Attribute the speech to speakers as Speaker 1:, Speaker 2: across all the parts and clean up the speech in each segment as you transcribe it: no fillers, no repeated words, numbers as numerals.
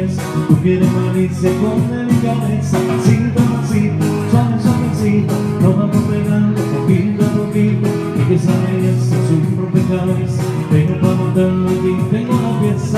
Speaker 1: cabeza. Tú quieres malicia con delicadeza. Pasito a pasito, suave suavecito, nos vamos pegando poquito a poquito. Y que esa belleza es un rompecabezas. Tengo para montarlo aquí, tengo la pieza.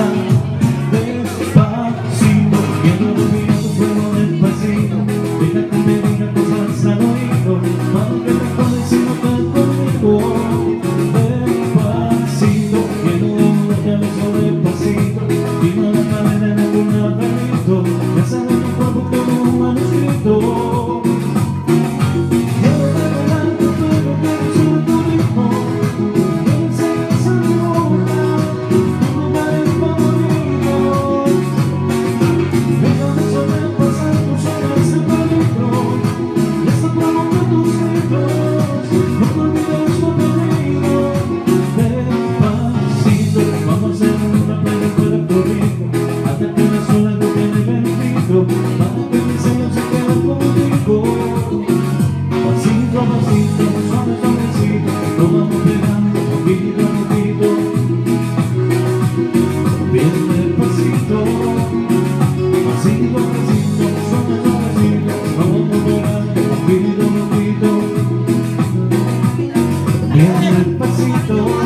Speaker 1: Despacito, quiero dormir tu fuego despacito. Deja que me diga cosas al oído, mano que me pones si no estás conmigo. Despacito, quiero darte a beso despacito. Tiro la cadena en algún laberinto, me sale tu cuerpo como un manuscrito. Quiero revelar tu fuego, quiero sobre tu ritmo. Quiero enseñar a mi boca tus lugares favoritos. Déjame sobrepasar tus horas de peligro y hasta provocar tus gritos. No te olvides lo perdido. Despacito, vamos a hacer una playa para Puerto Rico, hasta que las olas no queden beneficio, para que mis sueños se queden contigo. Pasito a pasito, suave suavecito, nos vamos pegando poquito a poquito. Bien despacito, pasito a pasito, suave suavecito, nos vamos pegando poquito a poquito. Bien despacito.